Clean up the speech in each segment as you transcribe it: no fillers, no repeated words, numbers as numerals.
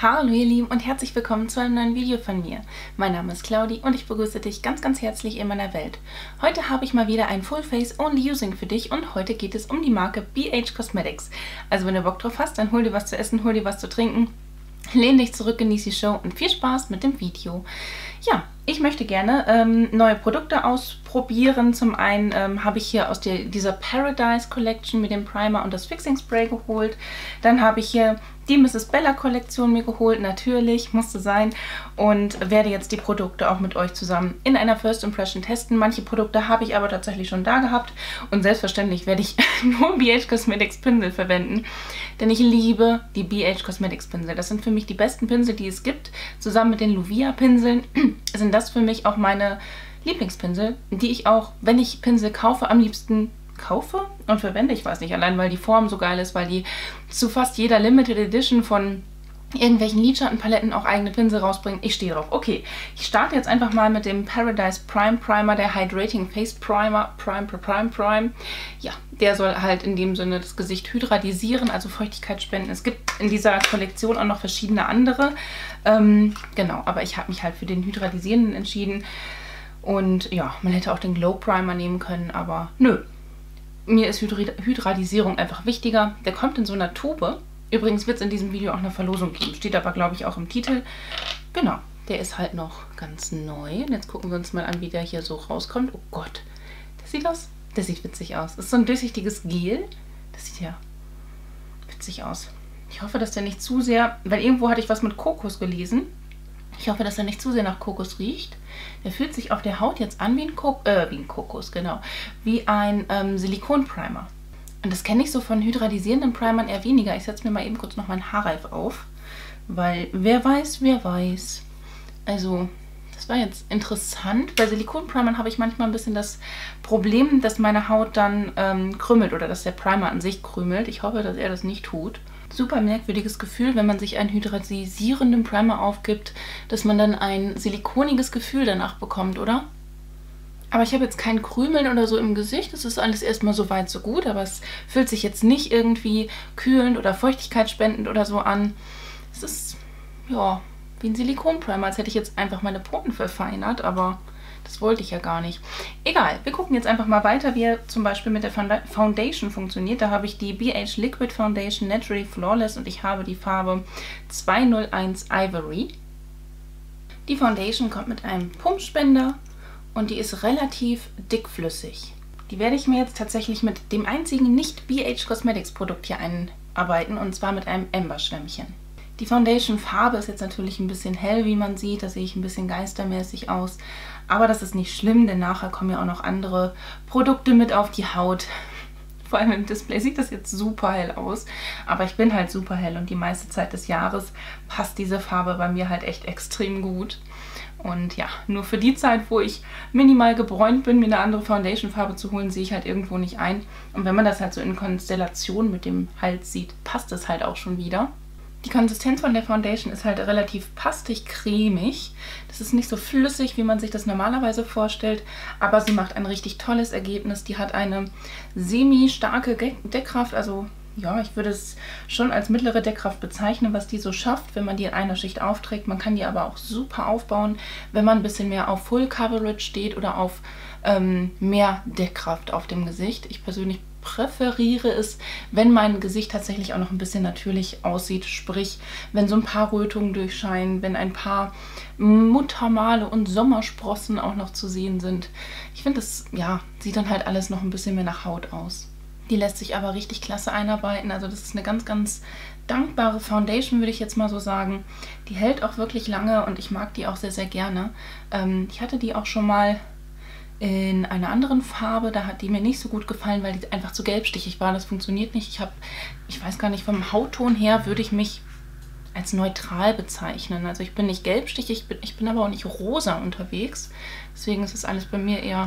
Hallo ihr Lieben und herzlich willkommen zu einem neuen Video von mir. Mein Name ist Claudi und ich begrüße dich ganz, ganz herzlich in meiner Welt. Heute habe ich mal wieder ein Full Face Only Using für dich und heute geht es um die Marke BH Cosmetics. Also wenn du Bock drauf hast, dann hol dir was zu essen, hol dir was zu trinken, lehn dich zurück, genieß die Show und viel Spaß mit dem Video. Ja, ich möchte gerne neue Produkte ausprobieren. Zum einen habe ich hier aus dieser Paradise Collection mit dem Primer und das Fixing Spray geholt. Dann habe ich hier die Mrs. Bella Kollektion mir geholt, natürlich, musste sein. Und werde jetzt die Produkte auch mit euch zusammen in einer First Impression testen. Manche Produkte habe ich aber tatsächlich schon da gehabt. Und selbstverständlich werde ich nur BH Cosmetics Pinsel verwenden. Denn ich liebe die BH Cosmetics Pinsel. Das sind für mich die besten Pinsel, die es gibt. Zusammen mit den Luvia Pinseln sind das für mich auch meine Lieblingspinsel, die ich auch, wenn ich Pinsel kaufe, am liebsten kaufe und verwende. Ich weiß nicht, allein weil die Form so geil ist, weil die zu fast jeder Limited Edition von irgendwelchen Lidschattenpaletten auch eigene Pinsel rausbringen. Ich stehe drauf. Okay, ich starte jetzt einfach mal mit dem Paradise Prime Primer, der Hydrating Face Primer. Prime. Ja, der soll halt in dem Sinne das Gesicht hydratisieren, also Feuchtigkeit spenden. Es gibt in dieser Kollektion auch noch verschiedene andere. Genau, aber ich habe mich halt für den hydratisierenden entschieden. Und ja, man hätte auch den Glow Primer nehmen können, aber nö. Mir ist Hydratisierung einfach wichtiger. Der kommt in so einer Tube. Übrigens wird es in diesem Video auch eine Verlosung geben. Steht aber, glaube ich, auch im Titel. Genau, der ist halt noch ganz neu. Und jetzt gucken wir uns mal an, wie der hier so rauskommt. Oh Gott, das sieht witzig aus. Das ist so ein durchsichtiges Gel. Das sieht ja witzig aus. Ich hoffe, dass der nicht zu sehr, weil irgendwo hatte ich was mit Kokos gelesen. Ich hoffe, dass er nicht zu sehr nach Kokos riecht. Der fühlt sich auf der Haut jetzt an wie ein Kokos, genau. Wie ein Silikonprimer. Und das kenne ich so von hydratisierenden Primern eher weniger. Ich setze mir mal eben kurz noch meinen Haarreif auf. Weil, wer weiß. Also, das war jetzt interessant. Bei Silikonprimern habe ich manchmal ein bisschen das Problem, dass meine Haut dann krümelt oder dass der Primer an sich krümelt. Ich hoffe, dass er das nicht tut. Super merkwürdiges Gefühl, wenn man sich einen hydratisierenden Primer aufgibt, dass man dann ein silikoniges Gefühl danach bekommt, oder? Aber ich habe jetzt kein Krümeln oder so im Gesicht. Das ist alles erstmal so weit, so gut. Aber es fühlt sich jetzt nicht irgendwie kühlend oder feuchtigkeitsspendend oder so an. Es ist, ja, wie ein Silikonprimer, als hätte ich jetzt einfach meine Poren verfeinert. Aber das wollte ich ja gar nicht. Egal, wir gucken jetzt einfach mal weiter, wie er zum Beispiel mit der Foundation funktioniert. Da habe ich die BH Liquid Foundation Naturally Flawless und ich habe die Farbe 201 Ivory. Die Foundation kommt mit einem Pumpspender und die ist relativ dickflüssig. Die werde ich mir jetzt tatsächlich mit dem einzigen nicht BH Cosmetics Produkt hier einarbeiten und zwar mit einem Ember-Schwämmchen. Die Foundation-Farbe ist jetzt natürlich ein bisschen hell, wie man sieht. Da sehe ich ein bisschen geistermäßig aus. Aber das ist nicht schlimm, denn nachher kommen ja auch noch andere Produkte mit auf die Haut. Vor allem im Display sieht das jetzt super hell aus. Aber ich bin halt super hell und die meiste Zeit des Jahres passt diese Farbe bei mir halt echt extrem gut. Und ja, nur für die Zeit, wo ich minimal gebräunt bin, mir eine andere Foundation-Farbe zu holen, sehe ich halt irgendwo nicht ein. Und wenn man das halt so in Konstellation mit dem Hals sieht, passt es halt auch schon wieder. Die Konsistenz von der Foundation ist halt relativ pastig-cremig. Das ist nicht so flüssig, wie man sich das normalerweise vorstellt, aber sie macht ein richtig tolles Ergebnis. Die hat eine semi-starke Deckkraft, also ja, ich würde es schon als mittlere Deckkraft bezeichnen, was die so schafft, wenn man die in einer Schicht aufträgt. Man kann die aber auch super aufbauen, wenn man ein bisschen mehr auf Full Coverage steht oder auf mehr Deckkraft auf dem Gesicht. Ich persönlich präferiere es, wenn mein Gesicht tatsächlich auch noch ein bisschen natürlich aussieht, sprich, wenn so ein paar Rötungen durchscheinen, wenn ein paar Muttermale und Sommersprossen auch noch zu sehen sind. Ich finde, das ja, sieht dann halt alles noch ein bisschen mehr nach Haut aus. Die lässt sich aber richtig klasse einarbeiten, also das ist eine ganz, ganz dankbare Foundation, würde ich jetzt mal so sagen. Die hält auch wirklich lange und ich mag die auch sehr, sehr gerne. Ich hatte die auch schon mal in einer anderen Farbe, da hat die mir nicht so gut gefallen, weil die einfach zu gelbstichig war. Das funktioniert nicht. Ich weiß gar nicht, vom Hautton her würde ich mich als neutral bezeichnen. Also ich bin nicht gelbstichig, ich bin aber auch nicht rosa unterwegs. Deswegen ist es alles bei mir eher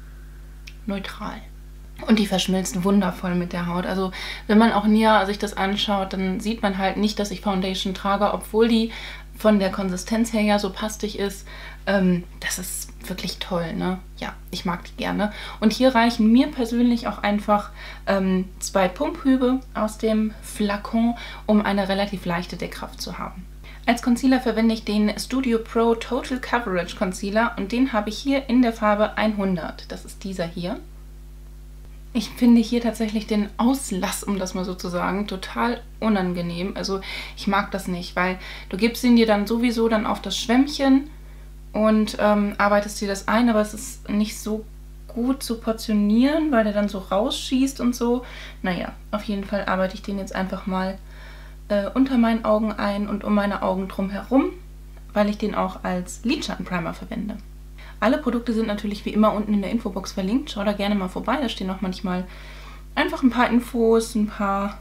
neutral. Und die verschmilzt wundervoll mit der Haut. Also wenn man auch näher sich das anschaut, dann sieht man halt nicht, dass ich Foundation trage, obwohl die von der Konsistenz her ja so pastig ist. Das ist wirklich toll, ne? Ja, ich mag die gerne. Und hier reichen mir persönlich auch einfach 2 Pumphübe aus dem Flakon, um eine relativ leichte Deckkraft zu haben. Als Concealer verwende ich den Studio Pro Total Coverage Concealer und den habe ich hier in der Farbe 100. Das ist dieser hier. Ich finde hier tatsächlich den Auslass, um das mal so zu sagen, total unangenehm. Also ich mag das nicht, weil du gibst ihn dir dann sowieso dann auf das Schwämmchen und arbeitest dir das ein, aber es ist nicht so gut zu portionieren, weil der dann so rausschießt und so. Naja, auf jeden Fall arbeite ich den jetzt einfach mal unter meinen Augen ein und um meine Augen drum herum, weil ich den auch als Lidschattenprimer verwende. Alle Produkte sind natürlich wie immer unten in der Infobox verlinkt. Schau da gerne mal vorbei. Da stehen auch manchmal einfach ein paar Infos, ein paar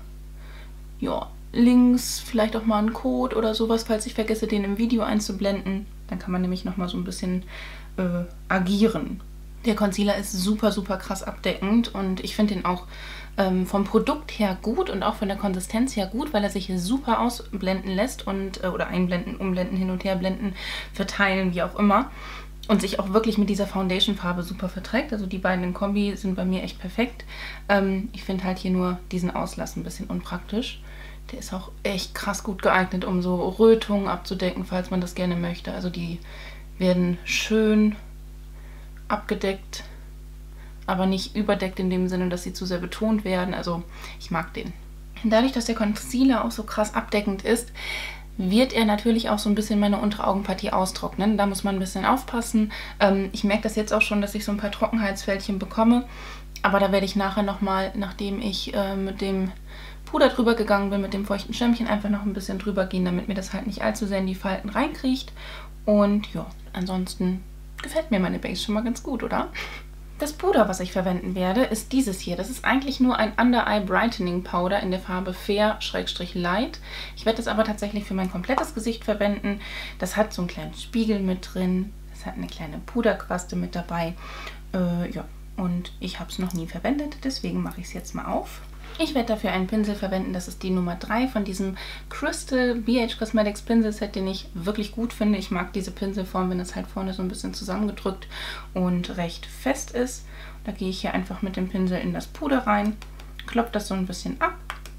Links, vielleicht auch mal ein Code oder sowas, falls ich vergesse, den im Video einzublenden. Dann kann man nämlich nochmal so ein bisschen agieren. Der Concealer ist super, super krass abdeckend und ich finde den auch vom Produkt her gut und auch von der Konsistenz her gut, weil er sich super ausblenden lässt und oder einblenden, umblenden, hin und her blenden, verteilen, wie auch immer. Und sich auch wirklich mit dieser Foundation-Farbe super verträgt. Also die beiden in Kombi sind bei mir echt perfekt. Ich finde halt hier nur diesen Auslass ein bisschen unpraktisch. Der ist auch echt krass gut geeignet, um so Rötungen abzudecken, falls man das gerne möchte. Also die werden schön abgedeckt, aber nicht überdeckt in dem Sinne, dass sie zu sehr betont werden. Also ich mag den. Dadurch, dass der Concealer auch so krass abdeckend ist, wird er natürlich auch so ein bisschen meine untere Augenpartie austrocknen. Da muss man ein bisschen aufpassen. Ich merke das jetzt auch schon, dass ich so ein paar Trockenheitsfältchen bekomme. Aber da werde ich nachher nochmal, nachdem ich mit dem Puder drüber gegangen bin, mit dem feuchten Schwämmchen, einfach noch ein bisschen drüber gehen, damit mir das halt nicht allzu sehr in die Falten reinkriecht. Und ja, ansonsten gefällt mir meine Base schon mal ganz gut, oder? Das Puder, was ich verwenden werde, ist dieses hier. Das ist eigentlich nur ein Under-Eye Brightening Powder in der Farbe Fair/Light. Ich werde das aber tatsächlich für mein komplettes Gesicht verwenden. Das hat so einen kleinen Spiegel mit drin. Das hat eine kleine Puderquaste mit dabei. Ja, und ich habe es noch nie verwendet, deswegen mache ich es jetzt mal auf. Ich werde dafür einen Pinsel verwenden, das ist die Nummer 3 von diesem Crystal BH Cosmetics Pinselset, den ich wirklich gut finde. Ich mag diese Pinselform, wenn es halt vorne so ein bisschen zusammengedrückt und recht fest ist. Da gehe ich hier einfach mit dem Pinsel in das Puder rein, klopfe das so ein bisschen ab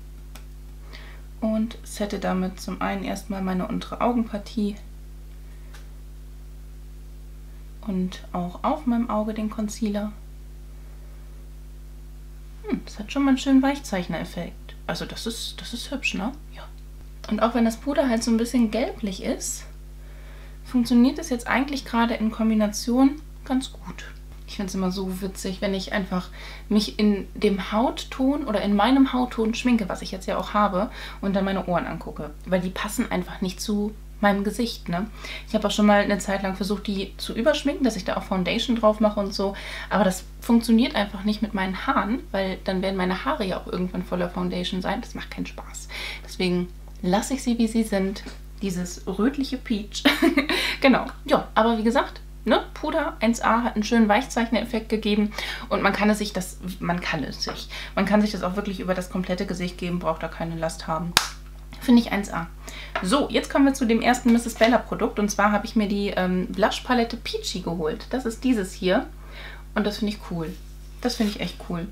und sette damit zum einen erstmal meine untere Augenpartie und auch auf meinem Auge den Concealer. Das hat schon mal einen schönen Weichzeichner-Effekt. Also das ist hübsch, ne? Ja. Und auch wenn das Puder halt so ein bisschen gelblich ist, funktioniert es jetzt eigentlich gerade in Kombination ganz gut. Ich finde es immer so witzig, wenn ich einfach mich in dem Hautton oder in meinem Hautton schminke, was ich jetzt ja auch habe, und dann meine Ohren angucke. Weil die passen einfach nicht zu meinem Gesicht, ne? Ich habe auch schon mal eine Zeit lang versucht, die zu überschminken, dass ich da auch Foundation drauf mache und so. Aber das funktioniert einfach nicht mit meinen Haaren, weil dann werden meine Haare ja auch irgendwann voller Foundation sein. Das macht keinen Spaß. Deswegen lasse ich sie, wie sie sind. Dieses rötliche Peach. Genau. Ja, aber wie gesagt, ne, Puder 1A hat einen schönen Weichzeichner-Effekt gegeben und man kann sich das auch wirklich über das komplette Gesicht geben, braucht da keine Last haben. Finde ich 1A. So, jetzt kommen wir zu dem ersten Mrs. Bella Produkt. Und zwar habe ich mir die Blush-Palette Peachy geholt. Das ist dieses hier. Und das finde ich cool. Das finde ich echt cool.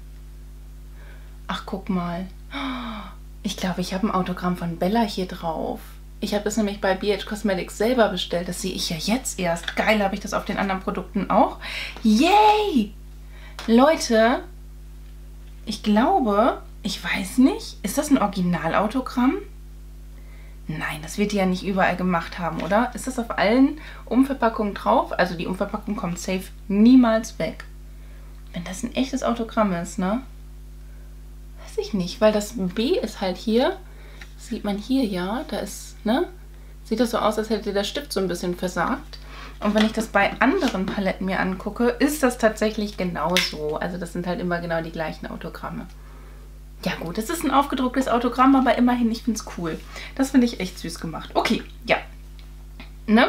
Ach, guck mal. Ich glaube, ich habe ein Autogramm von Bella hier drauf. Ich habe das nämlich bei BH Cosmetics selber bestellt. Das sehe ich ja jetzt erst. Geil, habe ich das auf den anderen Produkten auch. Yay! Leute, ich glaube, ich weiß nicht, ist das ein Originalautogramm? Nein, das wird die ja nicht überall gemacht haben, oder? Ist das auf allen Umverpackungen drauf? Also die Umverpackung kommt safe niemals weg. Wenn das ein echtes Autogramm ist, ne? Weiß ich nicht, weil das B ist halt hier. Das sieht man hier ja, da ist, ne? Sieht das so aus, als hätte der Stift so ein bisschen versagt. Und wenn ich das bei anderen Paletten mir angucke, ist das tatsächlich genauso. Also das sind halt immer genau die gleichen Autogramme. Ja gut, es ist ein aufgedrucktes Autogramm, aber immerhin, ich finde es cool. Das finde ich echt süß gemacht. Okay, ja. Ne?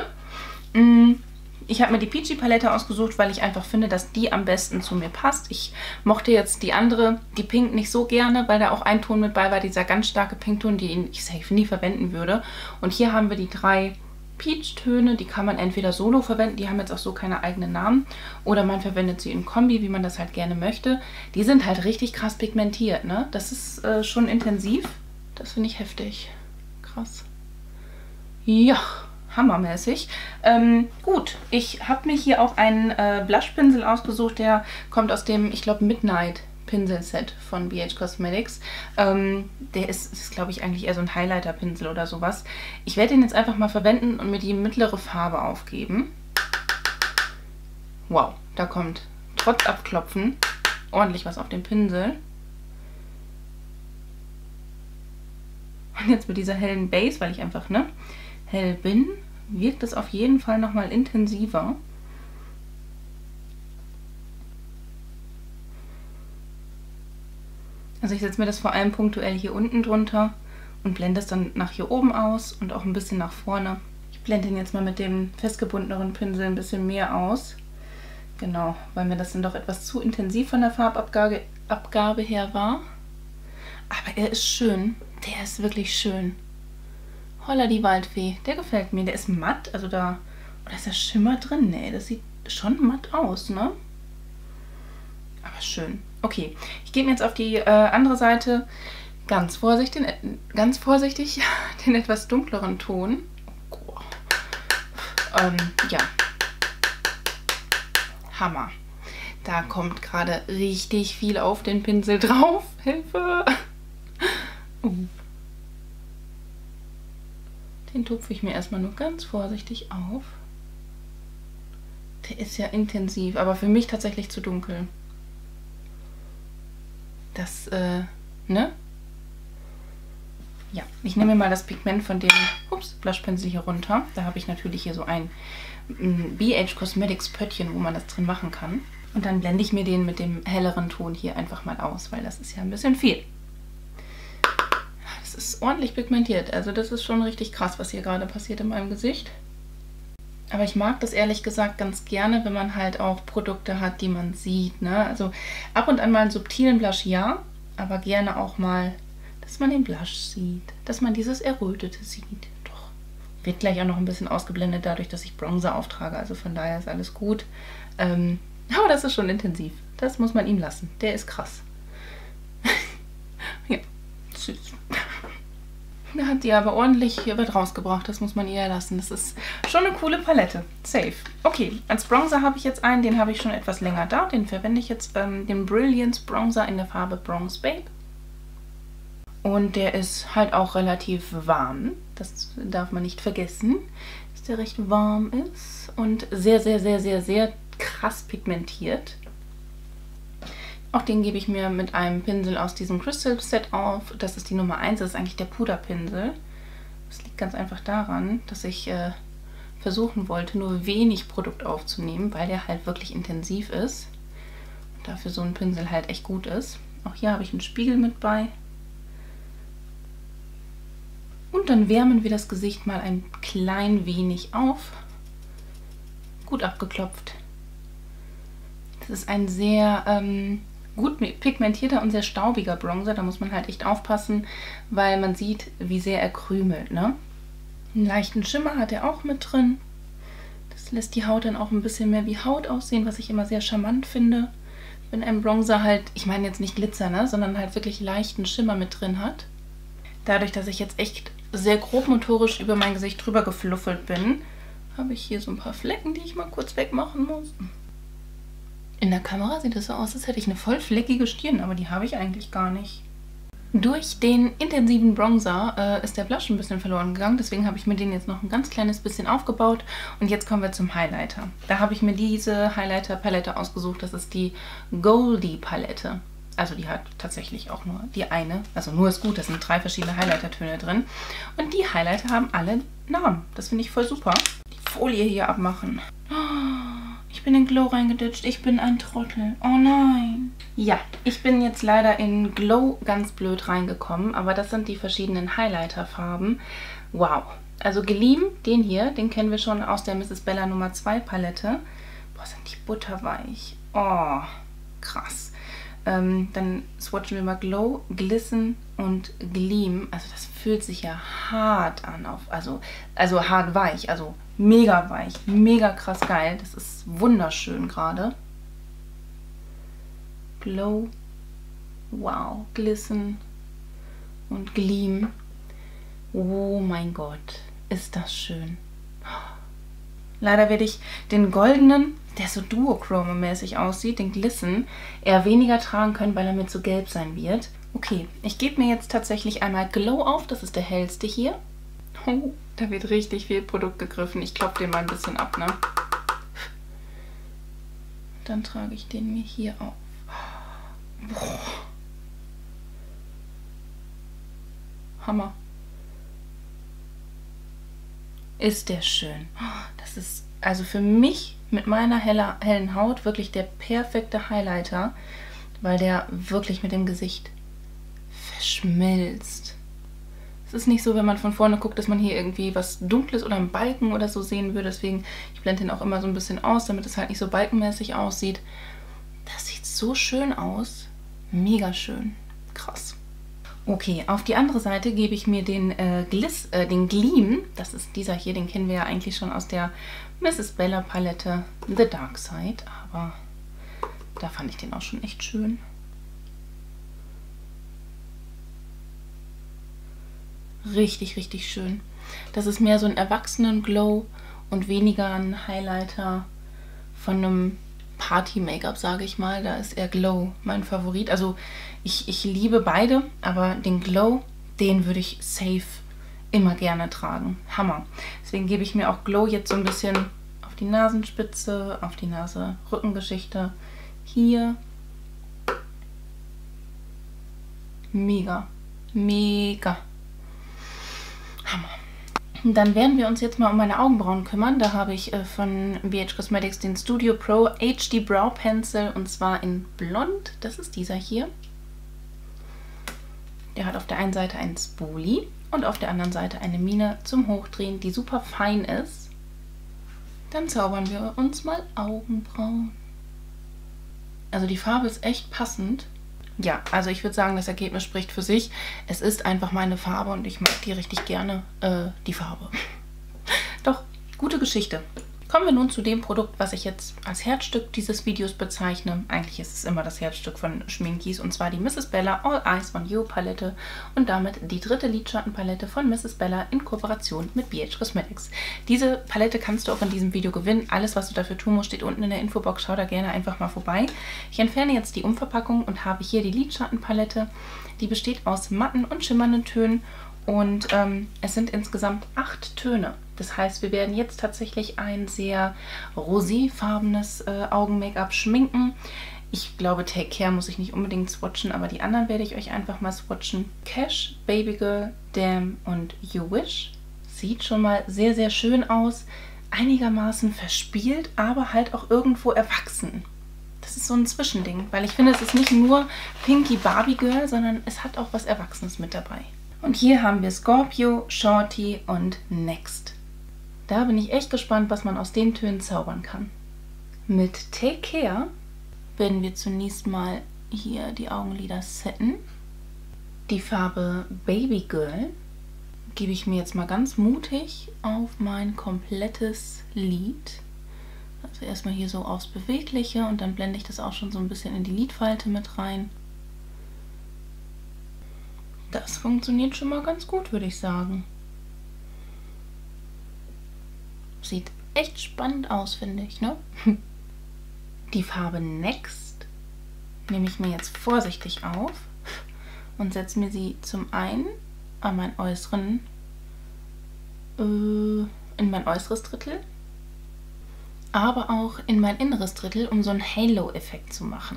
Ich habe mir die Peachy Palette ausgesucht, weil ich einfach finde, dass die am besten zu mir passt. Ich mochte jetzt die andere, die Pink, nicht so gerne, weil da auch ein Ton mit bei war, dieser ganz starke Pinkton, den ich safe nie verwenden würde. Und hier haben wir die 3 Peach-Töne, die kann man entweder solo verwenden, die haben jetzt auch so keine eigenen Namen, oder man verwendet sie in Kombi, wie man das halt gerne möchte. Die sind halt richtig krass pigmentiert, ne? Das ist schon intensiv. Das finde ich heftig. Krass. Ja, hammermäßig. Gut, ich habe mir hier auch einen Blushpinsel ausgesucht, der kommt aus dem, ich glaube, Midnight Pinselset von BH Cosmetics. Der ist glaube ich, eigentlich eher so ein Highlighter-Pinsel oder sowas. Ich werde ihn jetzt einfach mal verwenden und mir die mittlere Farbe aufgeben. Wow, da kommt trotz Abklopfen ordentlich was auf den Pinsel. Und jetzt mit dieser hellen Base, weil ich einfach hell bin, wirkt es auf jeden Fall nochmal intensiver. Also ich setze mir das vor allem punktuell hier unten drunter und blende es dann nach hier oben aus und auch ein bisschen nach vorne. Ich blende ihn jetzt mal mit dem festgebundeneren Pinsel ein bisschen mehr aus. Genau, weil mir das dann doch etwas zu intensiv von der Farbabgabe her war. Aber er ist schön. Der ist wirklich schön. Holla die Waldfee. Der gefällt mir. Der ist matt. Also da ist der Schimmer drin. Nee, das sieht schon matt aus, ne? Aber schön. Okay, ich gehe jetzt auf die andere Seite ganz vorsichtig den etwas dunkleren Ton. Oh, ja. Hammer. Da kommt gerade richtig viel auf den Pinsel drauf. Hilfe! Den tupfe ich mir erstmal nur ganz vorsichtig auf. Der ist ja intensiv, aber für mich tatsächlich zu dunkel. Das, ne? Ja, ich nehme mal das Pigment von dem Blushpinsel hier runter. Da habe ich natürlich hier so ein BH Cosmetics Pöttchen, wo man das drin machen kann. Und dann blende ich mir den mit dem helleren Ton hier einfach mal aus, weil das ist ja ein bisschen viel. Das ist ordentlich pigmentiert. Also das ist schon richtig krass, was hier gerade passiert in meinem Gesicht. Aber ich mag das ehrlich gesagt ganz gerne, wenn man halt auch Produkte hat, die man sieht, ne? Also ab und an mal einen subtilen Blush, ja, aber gerne auch mal, dass man den Blush sieht, dass man dieses Errötete sieht. Doch. Wird gleich auch noch ein bisschen ausgeblendet dadurch, dass ich Bronzer auftrage, also von daher ist alles gut. Aber das ist schon intensiv. Das muss man ihm lassen. Der ist krass. Ja, süß. Da hat die aber ordentlich hier was rausgebracht. Das muss man ihr lassen. Das ist schon eine coole Palette. Safe. Okay, als Bronzer habe ich jetzt einen. Den habe ich schon etwas länger da. Den verwende ich jetzt, den Brilliance Bronzer in der Farbe Bronze Babe. Und der ist halt auch relativ warm. Das darf man nicht vergessen, dass der recht warm ist. Und sehr, sehr, sehr, sehr, sehr krass pigmentiert. Auch den gebe ich mir mit einem Pinsel aus diesem Crystal Set auf. Das ist die Nummer 1, das ist eigentlich der Puderpinsel. Das liegt ganz einfach daran, dass ich versuchen wollte, nur wenig Produkt aufzunehmen, weil der halt wirklich intensiv ist. Und dafür so ein Pinsel halt echt gut ist. Auch hier habe ich einen Spiegel mit bei. Und dann wärmen wir das Gesicht mal ein klein wenig auf. Gut abgeklopft. Das ist ein sehr gut pigmentierter und sehr staubiger Bronzer. Da muss man halt echt aufpassen, weil man sieht, wie sehr er krümelt, ne? Einen leichten Schimmer hat er auch mit drin. Das lässt die Haut dann auch ein bisschen mehr wie Haut aussehen, was ich immer sehr charmant finde. Wenn ein Bronzer halt, ich meine jetzt nicht Glitzer, ne, sondern halt wirklich leichten Schimmer mit drin hat. Dadurch, dass ich jetzt echt sehr grobmotorisch über mein Gesicht drüber gefluffelt bin, habe ich hier so ein paar Flecken, die ich mal kurz wegmachen muss. In der Kamera sieht es so aus, als hätte ich eine voll fleckige Stirn, aber die habe ich eigentlich gar nicht. Durch den intensiven Bronzer ist der Blush ein bisschen verloren gegangen, deswegen habe ich mir den jetzt noch ein ganz kleines bisschen aufgebaut. Und jetzt kommen wir zum Highlighter. Da habe ich mir diese Highlighter-Palette ausgesucht, das ist die Goldie-Palette. Also die hat tatsächlich auch nur die eine, also nur ist gut, da sind 3 verschiedene Highlighter-Töne drin. Und die Highlighter haben alle Namen, das finde ich voll super. Die Folie hier abmachen. Ich bin in Glow reingeditscht. Ich bin ein Trottel. Oh nein. Ja, ich bin jetzt leider in Glow ganz blöd reingekommen. Aber das sind die verschiedenen Highlighter-Farben. Wow. Also Gleam, den hier, den kennen wir schon aus der Mrs. Bella Nummer 2 Palette. Boah, sind die butterweich. Oh, krass. Dann swatchen wir mal Glow, Glisten und Gleam. Also das fühlt sich ja hart an. Also hart weich, also mega weich, mega krass geil. Das ist wunderschön gerade. Glow, wow, Glisten und Gleam. Oh mein Gott. ist das schön. Leider werde ich den goldenen, der so Duochrome-mäßig aussieht, den Glisten, eher weniger tragen können, weil er mir zu gelb sein wird. Okay, ich gebe mir jetzt tatsächlich einmal Glow auf. Das ist der hellste hier. Oh, da wird richtig viel Produkt gegriffen. Ich klopfe den mal ein bisschen ab, ne? Dann trage ich den mir hier auf. Boah. Hammer. Ist der schön. Das ist also für mich mit meiner hellen Haut wirklich der perfekte Highlighter, weil der wirklich mit dem Gesicht verschmilzt. Es ist nicht so, wenn man von vorne guckt, dass man hier irgendwie was Dunkles oder einen Balken oder so sehen würde. Deswegen, ich blende den auch immer so ein bisschen aus, damit es halt nicht so balkenmäßig aussieht. Das sieht so schön aus. Mega schön. Krass. Okay, auf die andere Seite gebe ich mir den Gleam. Das ist dieser hier, den kennen wir ja eigentlich schon aus der Mrs. Bella Palette The Dark Side. Aber da fand ich den auch schon echt schön. Richtig, richtig schön. Das ist mehr so ein Erwachsenen-Glow und weniger ein Highlighter von einem Party-Make-up, sage ich mal. Da ist eher Glow mein Favorit. Also ich liebe beide, aber den Glow, den würde ich safe immer gerne tragen. Hammer. Deswegen gebe ich mir auch Glow jetzt so ein bisschen auf die Nasenspitze, auf die Nase-Rückengeschichte. Hier. Mega. Mega. Hammer. Dann werden wir uns jetzt mal um meine Augenbrauen kümmern. Da habe ich von BH Cosmetics den Studio Pro HD Brow Pencil und zwar in Blond. Das ist dieser hier. Der hat auf der einen Seite einen Spoolie und auf der anderen Seite eine Mine zum Hochdrehen, die super fein ist. Dann zaubern wir uns mal Augenbrauen. Also die Farbe ist echt passend. Ja, also ich würde sagen, das Ergebnis spricht für sich. Es ist einfach meine Farbe und ich mag die richtig gerne, die Farbe. Doch, gute Geschichte. Kommen wir nun zu dem Produkt, was ich jetzt als Herzstück dieses Videos bezeichne. Eigentlich ist es immer das Herzstück von Schminkies und zwar die Mrs. Bella All Eyes on You Palette und damit die dritte Lidschattenpalette von Mrs. Bella in Kooperation mit BH Cosmetics. Diese Palette kannst du auch in diesem Video gewinnen. Alles, was du dafür tun musst, steht unten in der Infobox. Schau da gerne einfach mal vorbei. Ich entferne jetzt die Umverpackung und habe hier die Lidschattenpalette. Die besteht aus matten und schimmernden Tönen. Und es sind insgesamt 8 Töne. Das heißt, wir werden jetzt tatsächlich ein sehr roséfarbenes Augen-Make-up schminken. Ich glaube, Take Care muss ich nicht unbedingt swatchen, aber die anderen werde ich euch einfach mal swatchen. Cash, Baby Girl, Damn und You Wish. Sieht schon mal sehr, sehr schön aus. Einigermaßen verspielt, aber halt auch irgendwo erwachsen. Das ist so ein Zwischending, weil ich finde, es ist nicht nur Pinky Barbie Girl, sondern es hat auch was Erwachsenes mit dabei. Und hier haben wir Scorpio, Shorty und Next. Da bin ich echt gespannt, was man aus den Tönen zaubern kann. Mit Take Care werden wir zunächst mal hier die Augenlider setten. Die Farbe Baby Girl gebe ich mir jetzt mal ganz mutig auf mein komplettes Lid. Also erstmal hier so aufs Bewegliche und dann blende ich das auch schon so ein bisschen in die Lidfalte mit rein. Das funktioniert schon mal ganz gut, würde ich sagen. Sieht echt spannend aus, finde ich, ne? Die Farbe Next nehme ich mir jetzt vorsichtig auf und setze mir sie zum einen an mein in mein äußeres Drittel, aber auch in mein inneres Drittel, um so einen Halo-Effekt zu machen.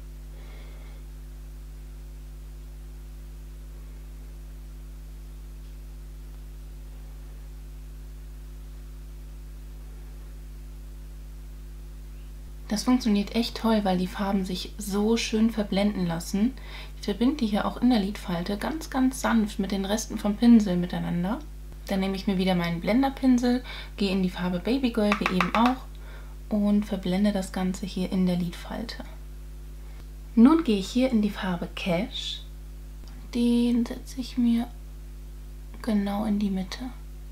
Das funktioniert echt toll, weil die Farben sich so schön verblenden lassen. Ich verbinde die hier auch in der Lidfalte ganz, ganz sanft mit den Resten vom Pinsel miteinander. Dann nehme ich mir wieder meinen Blenderpinsel, gehe in die Farbe Baby Girl, wie eben auch, und verblende das Ganze hier in der Lidfalte. Nun gehe ich hier in die Farbe Cash. Den setze ich mir genau in die Mitte.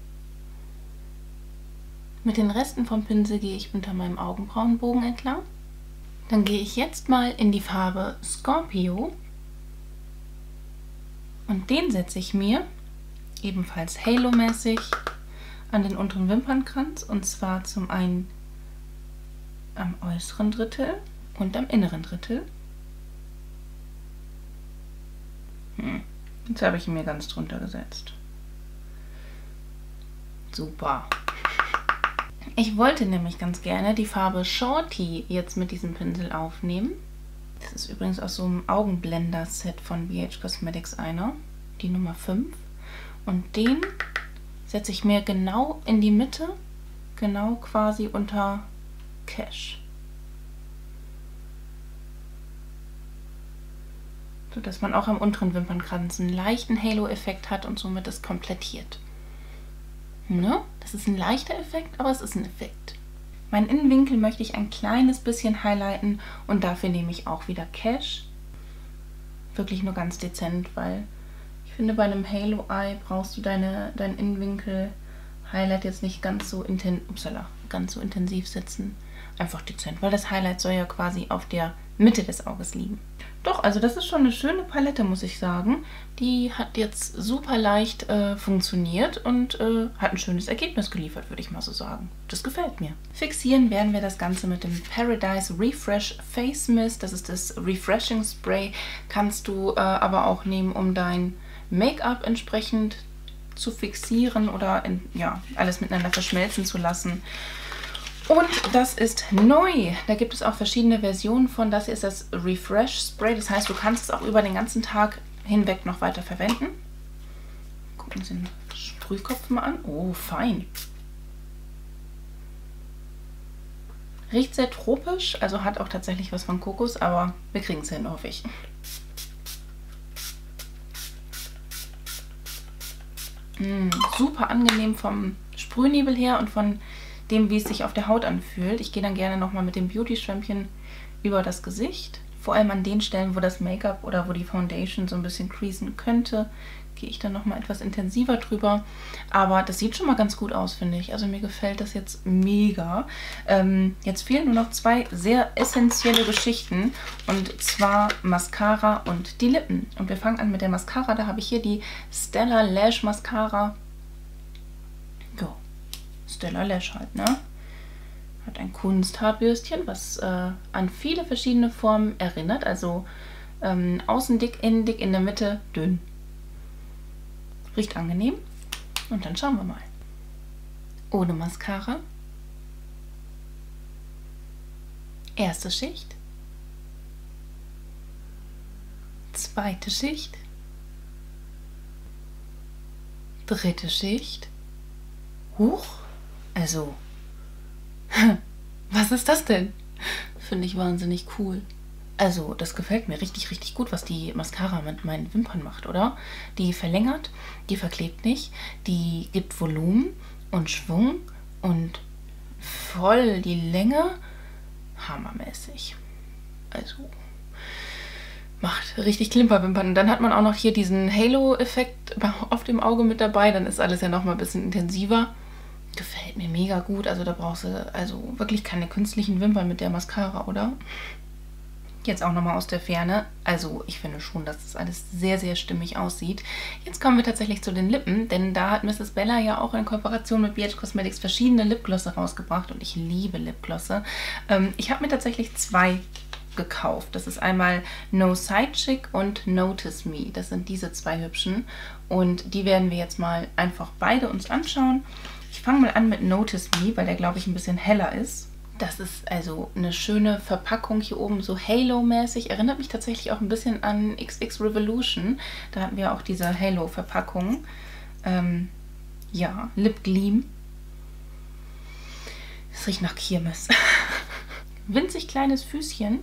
Mit den Resten vom Pinsel gehe ich unter meinem Augenbrauenbogen entlang. Dann gehe ich jetzt mal in die Farbe Scorpio und den setze ich mir ebenfalls Halo-mäßig an den unteren Wimpernkranz. Und zwar zum einen am äußeren Drittel und am inneren Drittel. Jetzt habe ich ihn mir ganz drunter gesetzt. Super. Ich wollte nämlich ganz gerne die Farbe Shorty jetzt mit diesem Pinsel aufnehmen. Das ist übrigens aus so einem Augenblender-Set von BH Cosmetics einer, die Nummer 5. Und den setze ich mir genau in die Mitte, genau quasi unter Cash. So dass man auch am unteren Wimpernkranz einen leichten Halo-Effekt hat und somit es komplettiert. Ne? Das ist ein leichter Effekt, aber es ist ein Effekt. Meinen Innenwinkel möchte ich ein kleines bisschen highlighten und dafür nehme ich auch wieder Cash. Wirklich nur ganz dezent, weil ich finde, bei einem Halo-Eye brauchst du dein Innenwinkel-Highlight jetzt nicht ganz so intensiv setzen. Einfach dezent, weil das Highlight soll ja quasi auf der Mitte des Auges liegen. Doch, also das ist schon eine schöne Palette, muss ich sagen. Die hat jetzt super leicht funktioniert und hat ein schönes Ergebnis geliefert, würde ich mal so sagen. Das gefällt mir. Fixieren werden wir das Ganze mit dem Paradise Refresh Face Mist. Das ist das Refreshing Spray. Kannst du aber auch nehmen, um dein Make-up entsprechend zu fixieren oder alles miteinander verschmelzen zu lassen. Und das ist neu. Da gibt es auch verschiedene Versionen von. Das hier ist das Refresh Spray. Das heißt, du kannst es auch über den ganzen Tag hinweg noch weiter verwenden. Gucken Sie den Sprühkopf mal an. Oh, fein. Riecht sehr tropisch, also hat auch tatsächlich was von Kokos, aber wir kriegen es hin, hoffe ich. Super angenehm vom Sprühnebel her und von dem, wie es sich auf der Haut anfühlt. Ich gehe dann gerne nochmal mit dem Beauty-Schwämmchen über das Gesicht. Vor allem an den Stellen, wo das Make-up oder wo die Foundation so ein bisschen creasen könnte, gehe ich dann nochmal etwas intensiver drüber. Aber das sieht schon mal ganz gut aus, finde ich. Also mir gefällt das jetzt mega. Jetzt fehlen nur noch zwei sehr essentielle Geschichten. Und zwar Mascara und die Lippen. Und wir fangen an mit der Mascara. Da habe ich hier die Stella Lash Mascara. Stella Lash halt, ne? Hat ein Kunsthaarbürstchen, was an viele verschiedene Formen erinnert. Also außen dick, innen dick, in der Mitte dünn. Riecht angenehm. Und dann schauen wir mal. Ohne Mascara. Erste Schicht. Zweite Schicht. Dritte Schicht. Huch. Also, was ist das denn? Finde ich wahnsinnig cool. Also, das gefällt mir richtig, richtig gut, was die Mascara mit meinen Wimpern macht, oder? Die verlängert, die verklebt nicht, die gibt Volumen und Schwung und voll die Länge. Hammermäßig. Also, macht richtig Klimperwimpern. Und dann hat man auch noch hier diesen Halo-Effekt auf dem Auge mit dabei. Dann ist alles ja nochmal ein bisschen intensiver. Gefällt mir mega gut. Also da brauchst du also wirklich keine künstlichen Wimpern mit der Mascara, oder? Jetzt auch nochmal aus der Ferne. Also ich finde schon, dass das alles sehr, sehr stimmig aussieht. Jetzt kommen wir tatsächlich zu den Lippen, denn da hat Mrs. Bella ja auch in Kooperation mit BH Cosmetics verschiedene Lipglosse rausgebracht und ich liebe Lipglosse. Ich habe mir tatsächlich zwei gekauft. Das ist einmal No Side Chick und Notice Me. Das sind diese zwei hübschen und die werden wir jetzt mal einfach beide uns anschauen. Ich fange mal an mit Notice Me, weil der, glaube ich, ein bisschen heller ist. Das ist also eine schöne Verpackung hier oben, so Halo-mäßig. Erinnert mich tatsächlich auch ein bisschen an XX Revolution. Da hatten wir auch diese Halo-Verpackung. Ja, Lip Gleam. Es riecht nach Kirmes. Winzig kleines Füßchen.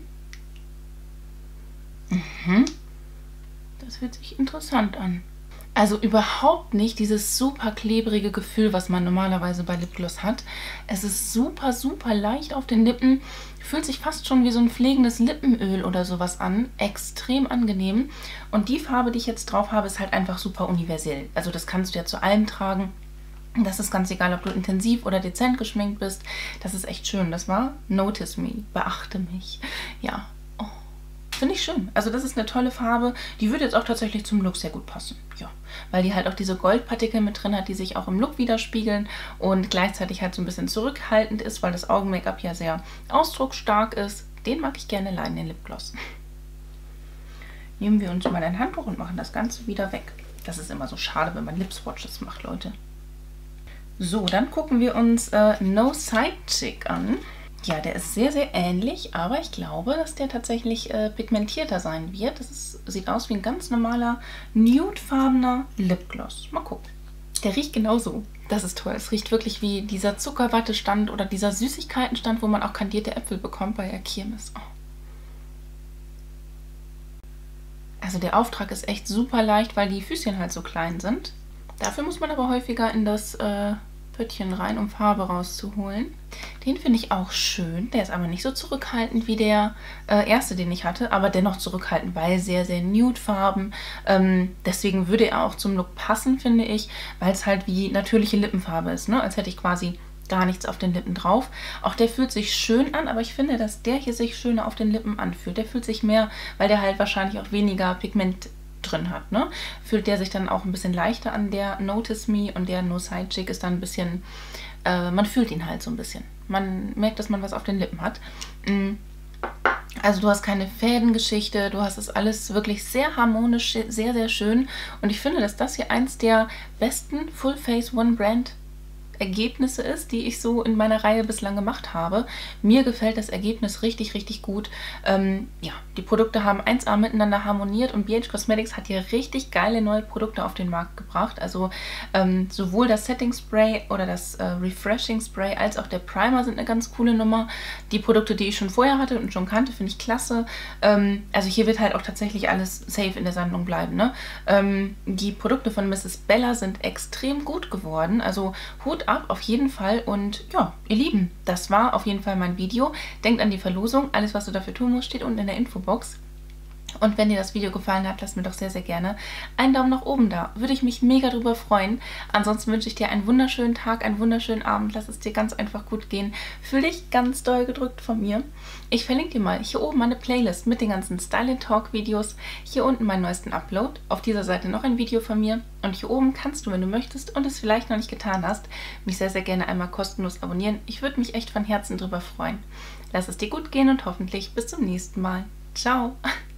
Das fühlt sich interessant an. Also überhaupt nicht dieses super klebrige Gefühl, was man normalerweise bei Lipgloss hat. Es ist super, super leicht auf den Lippen. Fühlt sich fast schon wie so ein pflegendes Lippenöl oder sowas an. Extrem angenehm. Und die Farbe, die ich jetzt drauf habe, ist halt einfach super universell. Also das kannst du ja zu allem tragen. Das ist ganz egal, ob du intensiv oder dezent geschminkt bist. Das ist echt schön. Das war Notice Me. Beachte mich. Ja. Oh. finde ich schön. Also das ist eine tolle Farbe. Die würde jetzt auch tatsächlich zum Look sehr gut passen. Ja, weil die halt auch diese Goldpartikel mit drin hat, die sich auch im Look widerspiegeln und gleichzeitig halt so ein bisschen zurückhaltend ist, weil das Augen-Make-up ja sehr ausdrucksstark ist. Den mag ich gerne leiden, den Lipgloss. Nehmen wir uns mal ein Handtuch und machen das Ganze wieder weg. Das ist immer so schade, wenn man Lip-Swatches macht, Leute. So, dann gucken wir uns No Side Chick an. Ja, der ist sehr, sehr ähnlich, aber ich glaube, dass der tatsächlich pigmentierter sein wird. Sieht aus wie ein ganz normaler, nudefarbener Lipgloss. Mal gucken. Der riecht genauso. Das ist toll. Es riecht wirklich wie dieser Zuckerwattestand oder dieser Süßigkeitenstand, wo man auch kandierte Äpfel bekommt bei der Kirmes. Oh. Also der Auftrag ist echt super leicht, weil die Füßchen halt so klein sind. Dafür muss man aber häufiger in das Pöttchen rein, um Farbe rauszuholen. Den finde ich auch schön. Der ist aber nicht so zurückhaltend wie der erste, den ich hatte, aber dennoch zurückhaltend, weil sehr, sehr nude-Farben. Deswegen würde er auch zum Look passen, finde ich, weil es halt wie natürliche Lippenfarbe ist, ne? Als hätte ich quasi gar nichts auf den Lippen drauf. Auch der fühlt sich schön an, aber ich finde, dass der hier sich schöner auf den Lippen anfühlt. Der fühlt sich mehr, weil der halt wahrscheinlich auch weniger Pigment drin hat, ne? Fühlt der sich dann auch ein bisschen leichter an. Der Notice Me und der No Side Chick ist dann ein bisschen, man fühlt ihn halt so ein bisschen. Man merkt, dass man was auf den Lippen hat. Also du hast keine Fädengeschichte, du hast es alles wirklich sehr harmonisch, sehr, sehr schön. Und ich finde, dass das hier eins der besten Full Face One Brand Ergebnisse ist, die ich so in meiner Reihe bislang gemacht habe. Mir gefällt das Ergebnis richtig, richtig gut. Ja, die Produkte haben 1A miteinander harmoniert und BH Cosmetics hat hier richtig geile neue Produkte auf den Markt gebracht. Also sowohl das Setting Spray oder das Refreshing Spray als auch der Primer sind eine ganz coole Nummer. Die Produkte, die ich schon vorher hatte und schon kannte, finde ich klasse. Also hier wird halt auch tatsächlich alles safe in der Sammlung bleiben, ne? Die Produkte von Mrs. Bella sind extrem gut geworden. Also Hut ab auf jeden Fall und ja, ihr Lieben, das war auf jeden Fall mein Video. Denkt an die Verlosung, alles was du dafür tun musst, steht unten in der Infobox. Und wenn dir das Video gefallen hat, lass mir doch sehr, sehr gerne einen Daumen nach oben da. Würde ich mich mega drüber freuen. Ansonsten wünsche ich dir einen wunderschönen Tag, einen wunderschönen Abend. Lass es dir ganz einfach gut gehen. Fühl dich ganz doll gedrückt von mir. Ich verlinke dir mal hier oben meine Playlist mit den ganzen Style & Talk Videos. Hier unten meinen neuesten Upload. Auf dieser Seite noch ein Video von mir. Und hier oben kannst du, wenn du möchtest und es vielleicht noch nicht getan hast, mich sehr, sehr gerne einmal kostenlos abonnieren. Ich würde mich echt von Herzen drüber freuen. Lass es dir gut gehen und hoffentlich bis zum nächsten Mal. Ciao!